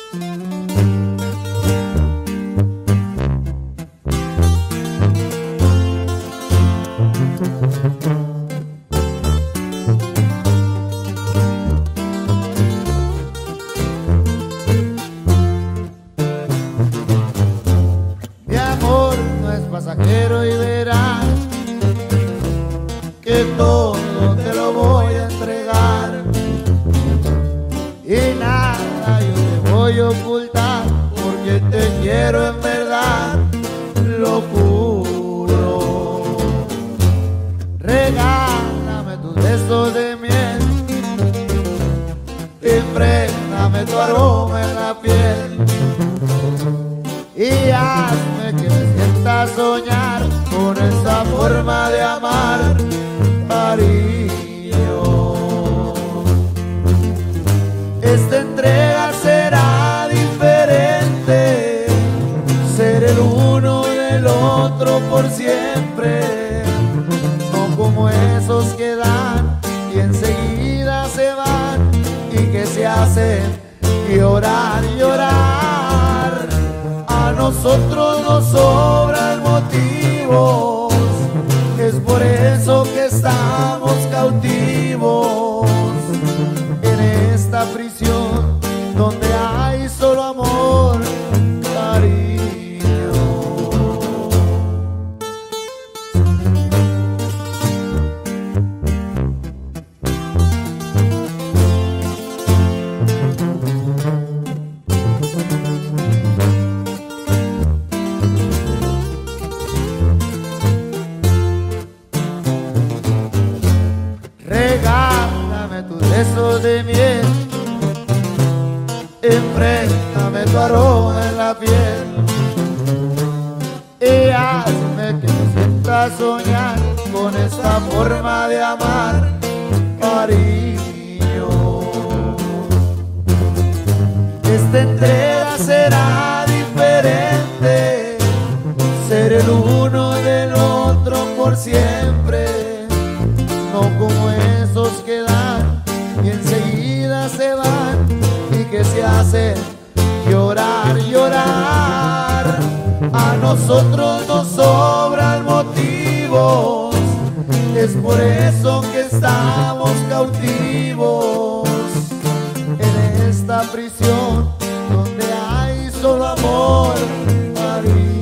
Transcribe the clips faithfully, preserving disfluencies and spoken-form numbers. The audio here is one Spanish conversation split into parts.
Pasajero y verás que todo te lo voy a entregar y nada yo te voy a ocultar porque te quiero en verdad, lo juro. Regálame tus besos de miel, imprégname tu aroma en la piel y hazme que me sienta soñar con esa forma de amar, cariño. Esta entrega será diferente, ser el uno del otro por siempre, no como esos que dan y enseguida se van y que se hacen llorar, llorar. A nosotros nos sobran motivos, es por eso que estamos cautivos en esta prisión donde hay solo amor, cariño. Besos de miel, imprégname tu aroma en la piel y hazme que me sienta soñar con esta forma de amar, cariño. Esta entrega será diferente, ser el uno del otro por siempre, no como esos que dan y enseguida se van y que se hacen llorar, llorar. A nosotros nos sobran motivos, es por eso que estamos cautivos en esta prisión donde hay solo amor, cariño.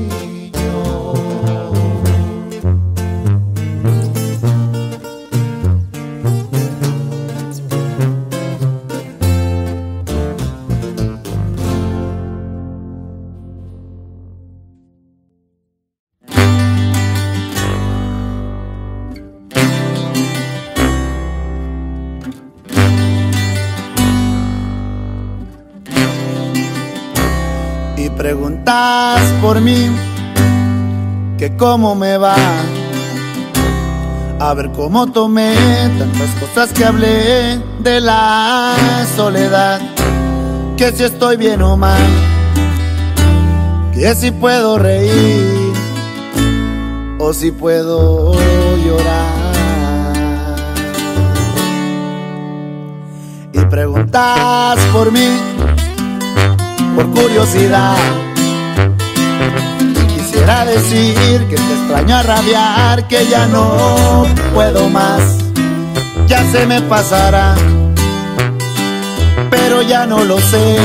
Preguntas por mí, que cómo me va, a ver cómo tomé tantas cosas que hablé de la soledad, que si estoy bien o mal, que si puedo reír o si puedo llorar. Y preguntas por mí, por curiosidad, quisiera decir que te extraño a rabiar, que ya no puedo más, ya se me pasará, pero ya no lo sé,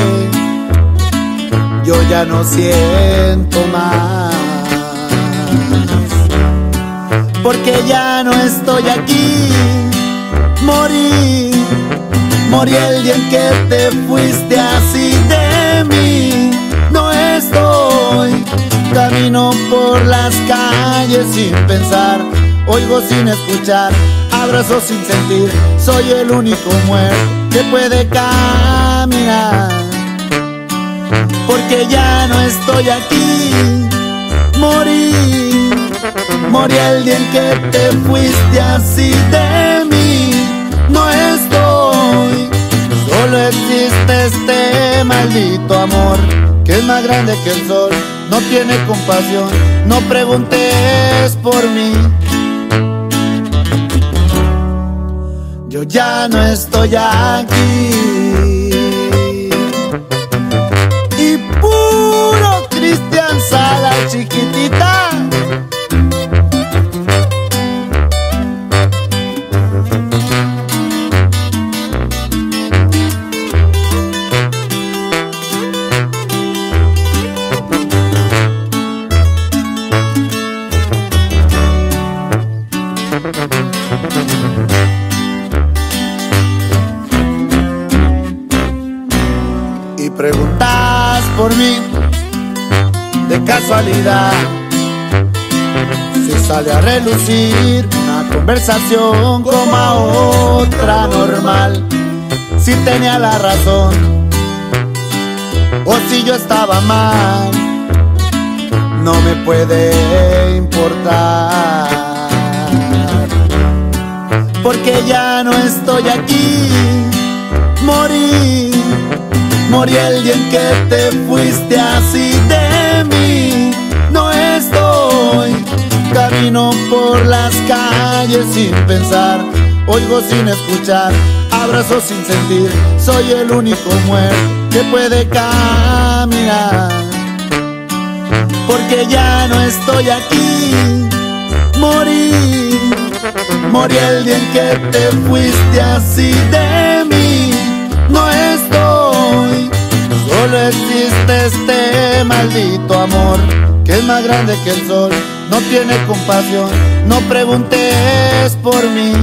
yo ya no siento más, porque ya no estoy aquí, morí, morí el día en que te fuiste así de mí, no estoy, camino por las calles sin pensar, oigo sin escuchar, abrazo sin sentir, soy el único muerto que puede caminar, porque ya no estoy aquí, morí, morí el día en que te fuiste así de mí, no estoy, solo existe este maldito amor que es más grande que el sol, no tiene compasión, no preguntes por mí. Yo ya no estoy aquí. preguntas por mí de casualidad, si sale a relucir una conversación como a otra normal, si tenía la razón o si yo estaba mal, no me puede importar, porque ya no estoy aquí. Morí, morí el día en que te fuiste así de mí. No estoy, camino por las calles sin pensar, oigo sin escuchar, abrazo sin sentir. Soy el único muerto que puede caminar, porque ya no estoy aquí. Morí, morí el día en que te fuiste así de mí. No estoy, solo existe este maldito amor que es más grande que el sol, no tiene compasión. No preguntes por mí,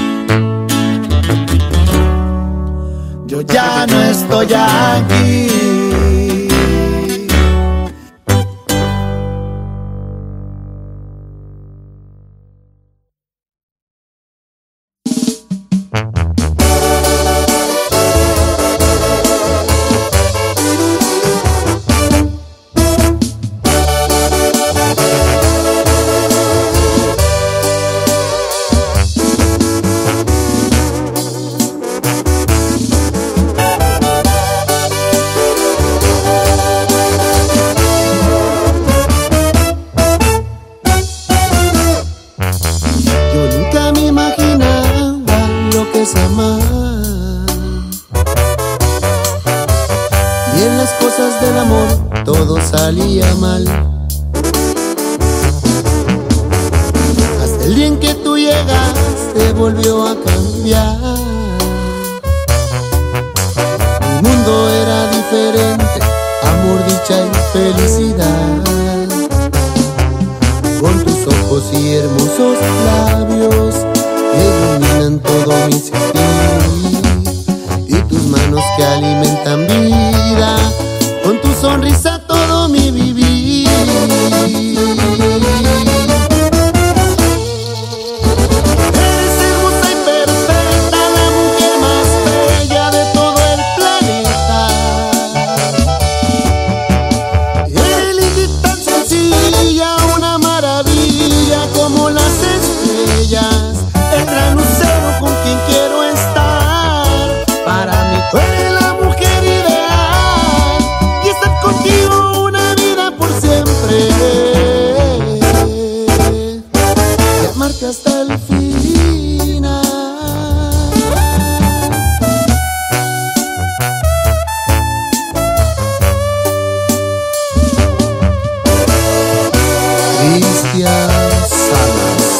yo ya no estoy aquí. Salía mal hasta el día en que tú llegaste, volvió a cambiar. Mi mundo era diferente, amor, dicha y felicidad. Con tus ojos y hermosos labios que iluminan todo mi sentir, y tus manos que alimentan vida, con tu sonrisa todo mi vivir. Eres hermosa y perfecta, la mujer más bella de todo el planeta. Eres linda y tan sencilla, una maravilla como las estrellas, el gran lucero con quien quiero estar. Para mí tú eres la mujer ideal y estar contigo una vida por siempre, y amarte hasta el final. Cristian Salas.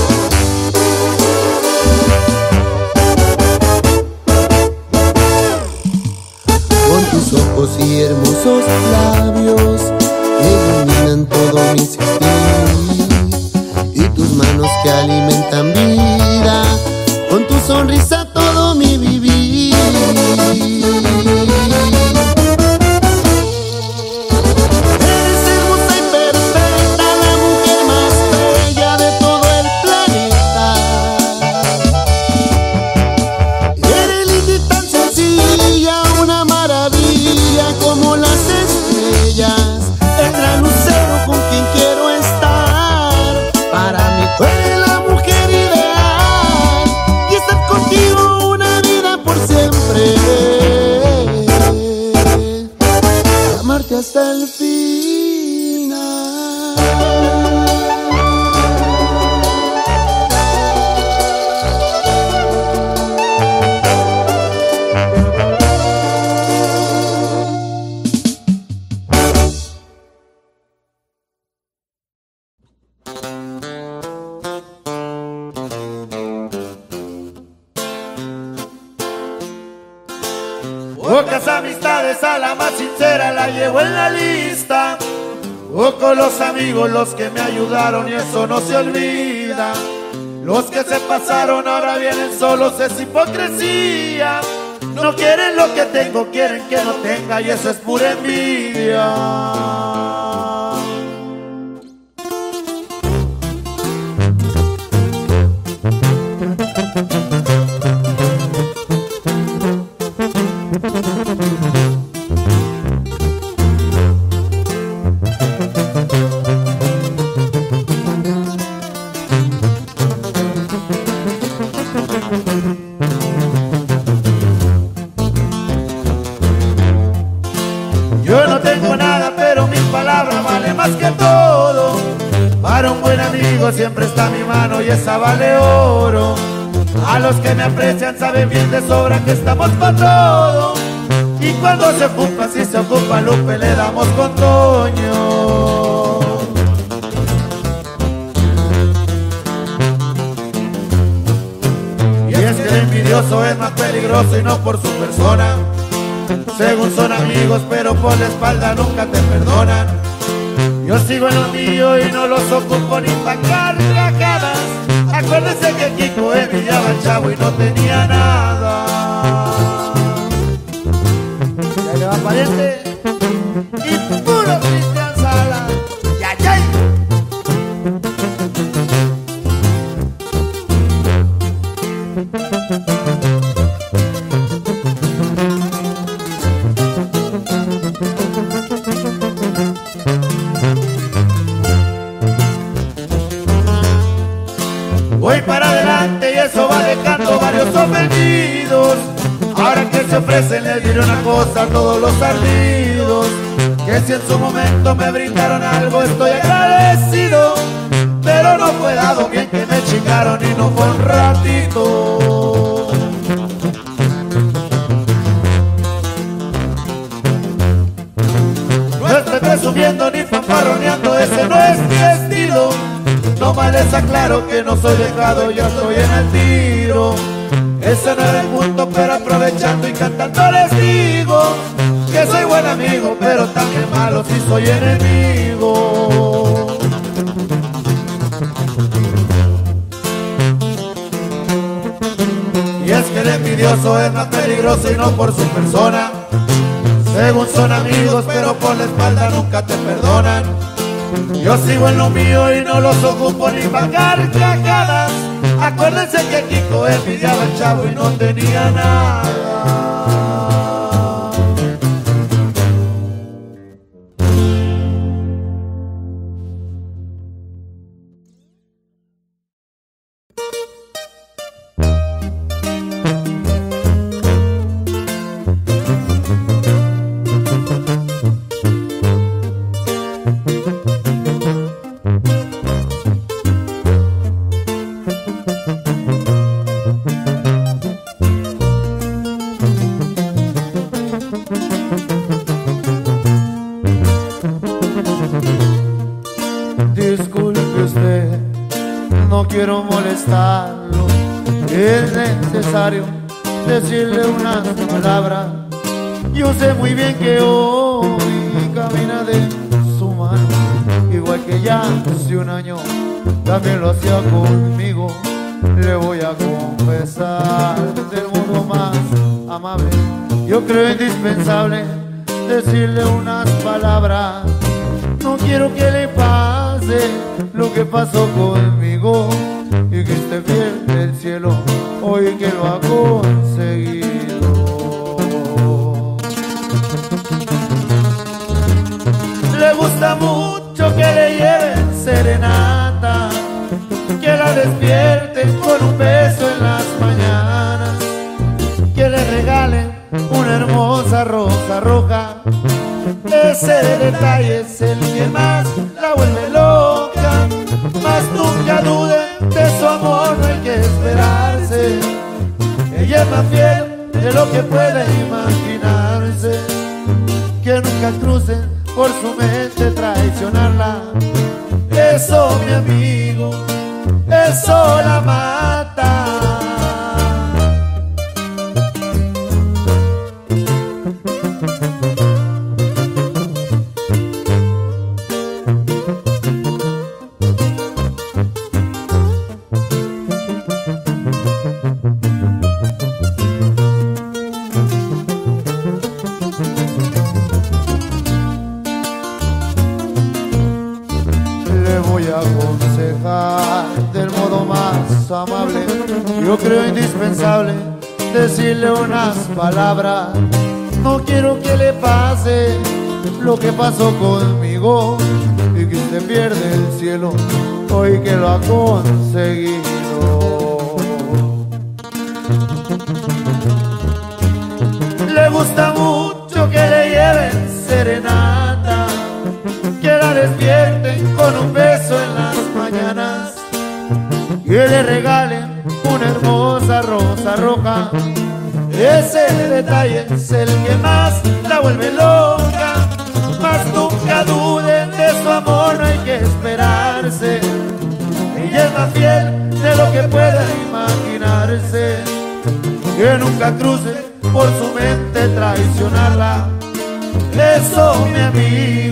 Con tus ojos y hermosos labios que iluminan todo mi sentir, y tus manos que alimentan vida, con tu sonrisa todo mi vivir. Eres hermosa y perfecta, la mujer más bella de todo el planeta. Eres linda y tan sencilla, una maravilla como las estrellas, el gran lucero con quien quiero estar. Para mí tú eres la mujer ideal y estar contigo una vida por siempre, y amarte hasta el final. Pocas amistades, a la más sincera la llevo en la lista. Pocos los amigos los que me ayudaron y eso no se olvida. Los que se pasaron ahora vienen solos, es hipocresía. No quieren lo que tengo, quieren que no tenga, y eso es pura envidia. Yo no tengo nada, pero mi palabra vale más que todo. Para un buen amigo siempre está mi mano y esa vale oro. A los que me aprecian saben bien de sobra que estamos para todo. Y cuando se ocupa, si se ocupa Lupe, le damos con Toño. Y es que el envidioso es más peligroso y no por su persona. Según son amigos, pero por la espalda nunca te perdonan. Yo sigo en lo mío y no los ocupo ni pa' carcajadas. Acuérdense que Kiko envidiaba al Chavo y no tenía nada. Ya le va pariente y puro Cristian Sala. ¡Ya, ya! Voy para adelante y eso va dejando varios ofendidos. Ahora que se ofrecen les diré una cosa a todos los ardidos, que si en su momento me brindaron algo estoy agradecido, pero no fue dado bien que me chingaron y no fue un ratito. No estoy presumiendo ni fanfarroneando, ese no es mi estilo. No mal les aclaro que no soy dejado, yo estoy en el tiro. Ese no era el punto, pero aprovechando y cantando les digo que soy buen amigo, pero también malo si soy enemigo. Y es que el envidioso es más peligroso y no por su persona. Según son amigos, pero por la espalda nunca te perdonan. Yo sigo en lo mío y no los ocupo ni pa' carcajadas. Acuérdense que Kiko envidiaba al Chavo y no tenía nada. Disculpe usted, no quiero molestarlo. Es necesario decirle unas palabras. Yo sé muy bien que hoy camina de su mano, igual que ya hace un año también lo hacía conmigo. Le voy a confesar del modo más amable. Yo creo indispensable decirle unas palabras. No quiero que le pase lo que pasó conmigo, y que esté fiel del cielo hoy que lo ha conseguido. Le gusta mucho que le lleven serenata, que la despierten con un beso en las mañanas, que le regalen una hermosa rosa roja. Ese detalle es el que más la vuelve loca. Mas nunca dude de su amor, no hay que esperarse. Ella es más fiel de lo que puede imaginarse. Que nunca crucen por su mente traicionarla. Eso, mi amigo, eso la mata. amable. Yo creo indispensable decirle unas palabras. No quiero que le pase lo que pasó conmigo y que usted pierde el cielo hoy que lo ha conseguido. Le gusta mucho que le lleven serenata, que la despierten con un beso en las mañanas, que le regalen una hermosa rosa roja. Ese detalle es el que más la vuelve loca. Mas nunca duden de su amor, no hay que esperarse. Ella es más fiel de lo que pueda imaginarse. Que nunca cruce por su mente traicionarla. Eso, mi amigo,